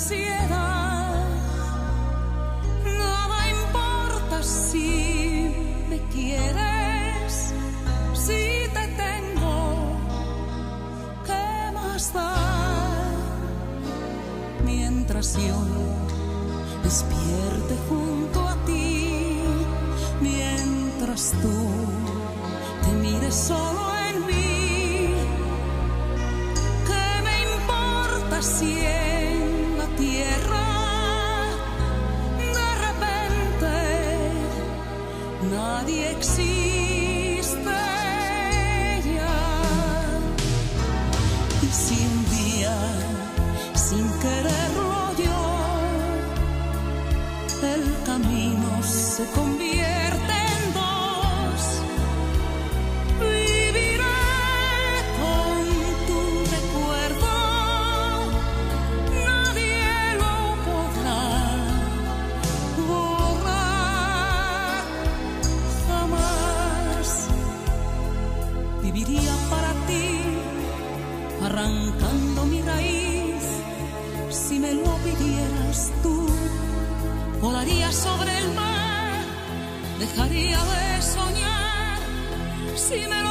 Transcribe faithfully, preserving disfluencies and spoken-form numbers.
ansiedad. Nada importa si me quieres, si te tengo, ¿qué más da? Mientras yo despierte junto a ti, mientras tú te mires solo en mí, ¿qué me importa si en la tierra de repente nadie existe ya? Y si un día, sin quererlo yo, el camino se convierte en dos, viviré con tu recuerdo, nadie lo podrá borrar jamás. Viviría para ti, arrancando mi raíz, si me lo pidieras tú. Volaría sobre el mar, dejaría de soñar si me lo